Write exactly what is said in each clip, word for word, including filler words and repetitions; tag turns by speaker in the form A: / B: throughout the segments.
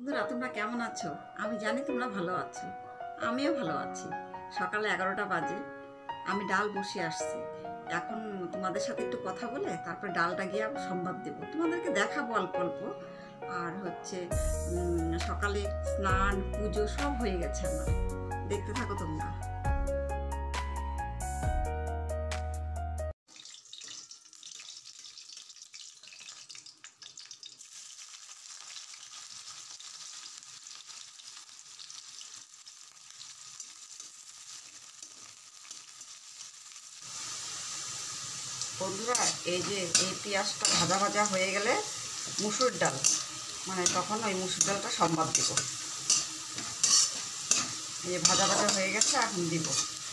A: বন্ধুরা তোমরা কেমন আছো? আমি জানি তোমরা ভালো আছো, আমিও ভালো আছি। সকালে এগারোটা বাজে, আমি ডাল বসিয়ে আসছি। এখন তোমাদের সাথে একটু কথা বলে তারপরে ডালটা গিয়ে আবার সংবাদ দেবো, তোমাদেরকে দেখাবো অল্প অল্প। আর হচ্ছে সকালে স্নান পুজো সব হয়ে গেছে আমার, দেখতে থাকো তোমরা। বন্ধুরা এই যে এই পেঁয়াজটা ভাজা ভাজা হয়ে গেলে মুসুর ডাল, মানে তখন ওই মুসুর ডালটা সম্বাদ দিব। এই যে ভাজা ভাজা হয়ে গেছে, এখন দিব।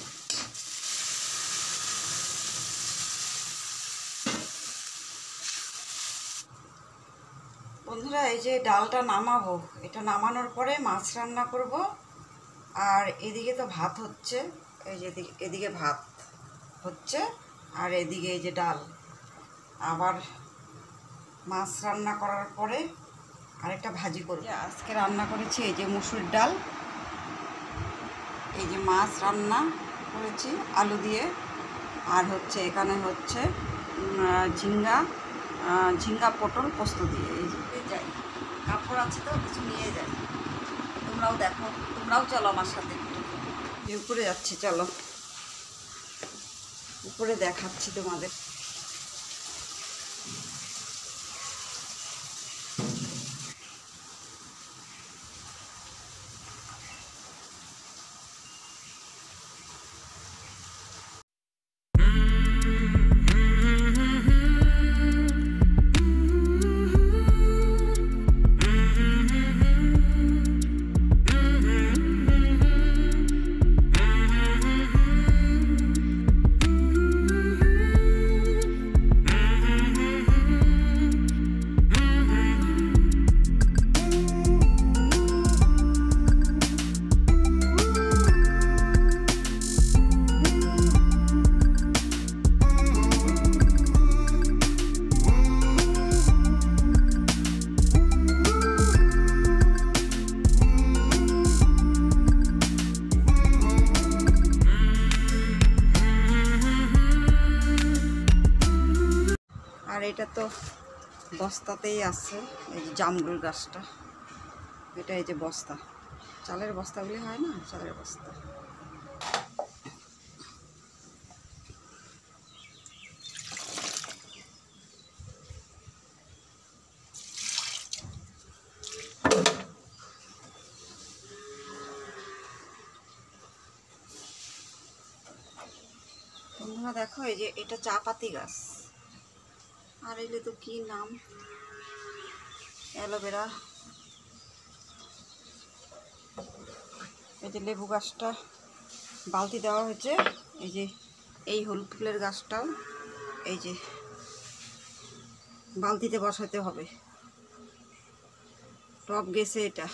A: বন্ধুরা এই যে ডালটা নামাবো, এটা নামানোর পরে মাছ রান্না করব। আর এদিকে তো ভাত হচ্ছে, এই যে এদিকে ভাত হচ্ছে আর এদিকে এই যে ডাল। আবার মাছ রান্না করার পরে আরেকটা ভাজি করব। আজকে রান্না করেছি এই যে মুসুর ডাল, এই যে মাছ রান্না করেছি আলু দিয়ে, আর হচ্ছে এখানে হচ্ছে ঝিঙ্গা ঝিঙ্গা পটল পোস্ত দিয়ে। এই যে যাই, কাপড় আছে তো কিছু নিয়ে যাই। তোমরাও দেখো, তোমরাও চলো আমার সাথে একটু। উপরে যাচ্ছি, চলো উপরে দেখাচ্ছি তোমাদের। আর এটা তো বস্তাতেই আছে, এই যে জামরুল গাছটা, এটা এই যে বস্তা, চালের বস্তাগুলি হয় না, চালের বস্তা। তোমরা দেখো এই যে এটা চা পাতি গাছ, আর এলে তো কি নাম, অ্যালোভেরা। এই যে লেবু গাছটা বালতি দেওয়া হয়েছে, এই যে এই হলুদ ফুলের গাছটাও এই যে বালতিতে বসাতে হবে। টব গেছে এটা।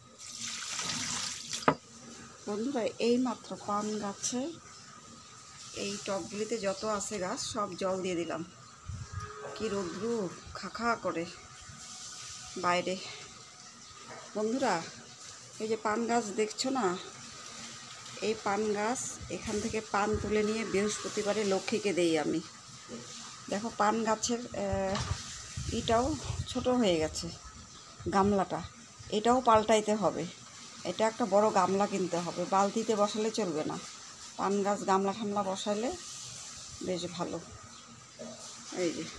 A: বন্ধুরা এই মাত্র পান গাছে এই টবগুলিতে যত আছে গাছ সব জল দিয়ে দিলাম। কি রৌদ্রু খাখা করে বাইরে। বন্ধুরা এই যে পান গাছ দেখছো না, এই পান গাছ এখান থেকে পান তুলে নিয়ে বৃহস্পতিবারে লক্ষ্মীকে দেই আমি। দেখো পান গাছের ইটাও ছোট হয়ে গেছে, গামলাটা এটাও পাল্টাইতে হবে। এটা একটা বড় গামলা কিনতে হবে, বালতিতে বসালে চলবে না। পান গাছ গামলা ঠামলা বসালে বেশ ভালো। এই যে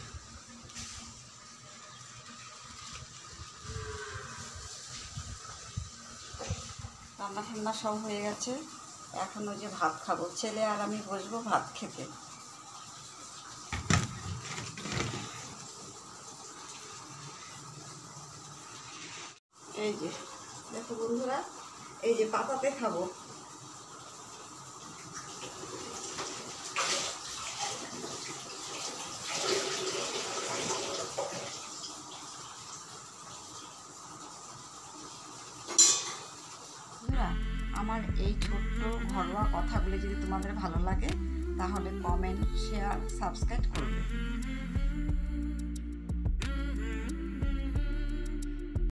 A: রান্না ঠান্না সব হয়ে গেছে, এখন ওই যে ভাত খাবো, ছেলে আর আমি বসবো ভাত খেতে। এই যে দেখো বন্ধুরা, এই যে পাতাতে খাবো। আমার এই ছোট্ট ঘরোয়া কথাগুলি যদি তোমাদের ভালো লাগে তাহলে কমেন্ট, শেয়ার, সাবস্ক্রাইব করবে।